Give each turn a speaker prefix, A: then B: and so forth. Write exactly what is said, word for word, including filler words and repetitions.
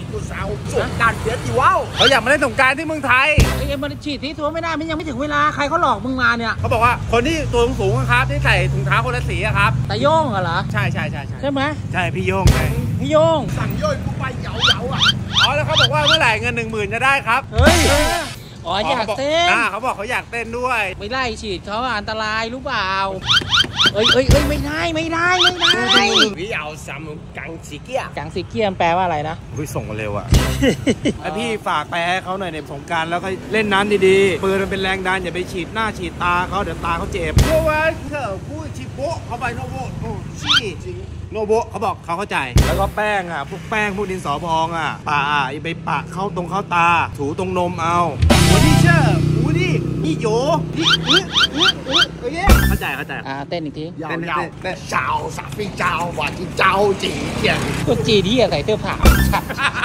A: กูสาวสงการเสียทีว้าว
B: เขาอยากมาเล่นสงกรานต์ที่เมืองไทย
C: ไอ้มันฉีดที่ตัวไม่ได้มันยังไม่ถึงเวลาใครเขาหลอกมึงมาเนี่ย
B: เขาบอกว่าคนที่ตัวสูงครับที่ใส่ถุงเท้าคนละสีครับ
C: ตาโย่งเหรอ
B: ใช่ใช่ใช่
C: ใช่ไหม
B: ใช่พี่โย่งไง
C: พี่โย่ง
A: สั่งย่อยกูไปเหยาเหยาอ่ะ
B: อ๋อแล้วเขาบอกว่าเมื่อไหร่เงินหนึ่งหมื่นจะได้ครับ
C: เฮ้ยอ๋ออยากเต้น
B: เขาบอกเขาอยากเต้นด้วย
C: ไม่ไล่ฉีดเขาอันตรายรู้เปล่าเอ้ยเอ้ยเอ้ยไม่ได้ไม่ได้ไม่ได้
A: วิเอาซัมกังสีเกีย
C: กังสีเกียมแปลว่าอะไรนะ
B: อุ้ยส่งมาเร็วอ่ะไอพี่ฝากแปลให้เขาหน่อยในสงกรานต์แล้วก็เล่นน้ำดีๆปืนมันเป็นแรงดันอย่าไปฉีดหน้าฉีดตาเขาเดี๋ยวตาเขาเจ็บเพราะว่าเธอพูดชิโบะเขาไปโนโบะโอ้ชี้จริงโนโบะเขาบอกเขาเข้าใจแล้วก็แป้งอ่ะพวกแป้งพวกดินสอพองอ่ะปะอ่ะไปปะเข้าตรงเข้าตาถูตรงนมเอาวันนี้เชื่ออูนี่นี่โยนี่อื้ออื้ออื้อเอ้ยเข้าใจเข้าใจ
C: อ่าเต้นอีกที
A: ยาวยาวเจ้าสักพี่เจ้าว่าที่เจ้าจีเกีย
C: ก็จีที่ใส่เสื้อผ้า